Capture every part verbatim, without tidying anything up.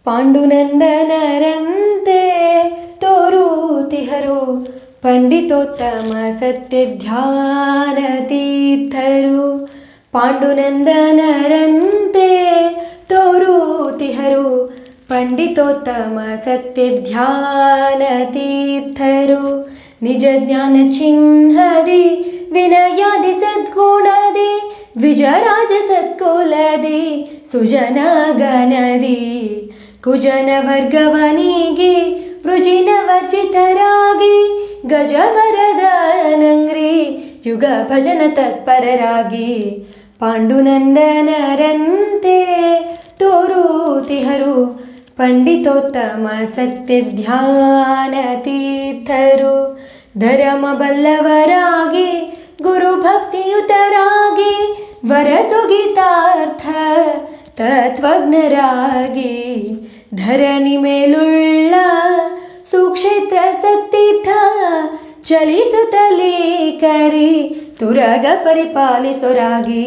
ಪಾಂಡುನಂದನರಂತೆ ತೋರುತಿಹರು ಪಂಡಿತೋತ್ತಮ ಸತ್ಯ ಧ್ಯಾನ ತೀರ್ಥರು. ಪಾಂಡುನಂದನರಂತೆ ತೋರುತಿಹರು ಪಂಡಿತೋತ್ತಮ ಸತ್ಯ ಧ್ಯಾನ ತೀರ್ಥರು. ನಿಜ ಜ್ಞಾನ ಚಿಹ್ನದಿ ವಿನಯಾದಿ ಸದ್ಗುಣದಿ ದ್ವಿಜರಾಜ ಸತ್ಕುಲದಿ ಸುಜನ ಗಣದಿ ಕುಜನ ವರ್ಗವನಿಗೆ ವೃಜಿನ ವರ್ಜಿತರಾಗಿ ಗಜವರದನಂಗ್ರಿ ಯುಗ ಭಜನ ತತ್ಪರರಾಗಿ. ಪಾಂಡುನಂದನರಂತೆ ತೋರುತಿಹರು ಪಂಡಿತೋತ್ತಮ ಸತ್ಯ ಧ್ಯಾನ ತೀರ್ಥರು. ಧರ್ಮ ಬಲ್ಲವರಾಗಿ ಗುರು ಭಕ್ತಿಯುತರಾಗಿ ವರಸುಗಿತಾರ್ಥ ತತ್ವಜ್ಞರಾಗಿ ಧರಣಿ ಮೇಲುಳ್ಳ ಸುಕ್ಷೇತ್ರ ಸತ್ತೀರ್ಥ ಚಲಿಸುತ್ತಲೇ ಕರಿ ತುರಗ ಪರಿಪಾಲಿಸೊರಾಗಿ.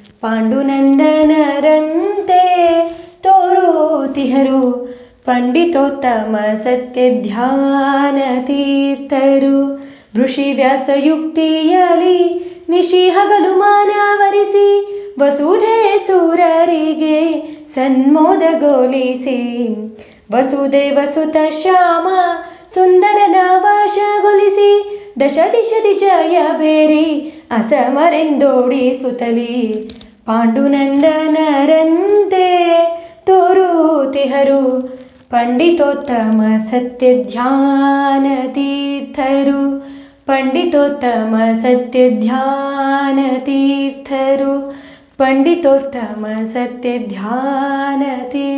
ಪಾಂಡುನಂದನರಂತೆ ತೋರುತಿಹರು ಪಂಡಿತೋತ್ತಮ ಸತ್ಯ ಧ್ಯಾನ ತೀರ್ಥರು. ಋಷಿ ವ್ಯಾಸಯುಕ್ತಿಯಲಿ ನಿಶಿ ಹಗಲು ಮಾನವರಿಸಿ ವಸುಧೆ ಸೂರರಿಗೆ ಸನ್ಮೋದಗೊಳಿಸಿ ವಸುದೇವ ಸುತ ಶ್ಯಾಮ ಸುಂದರನ ವಾಶಗೊಳಿಸಿ ದಶ ದಿಶದಿ ಜಯ ಬೇರಿ ಅಸಮರೆಂದೋಡಿಸುತ್ತಲಿ. ಪಾಂಡುನಂದನರಂತೆ ತೋರುತಿಹರು ಪಂಡಿತೋತ್ತಮ ಸತ್ಯ ಧ್ಯಾನ ತೀರ್ಥರು. ಪಂಡಿತೋತ್ತಮ ಸತ್ಯ ಧ್ಯಾನ ತೀರ್ಥರು. ಪಂಡಿತೋತ್ತಮ ಸತ್ಯ ಧ್ಯಾನ ತೀರ್ಥರು.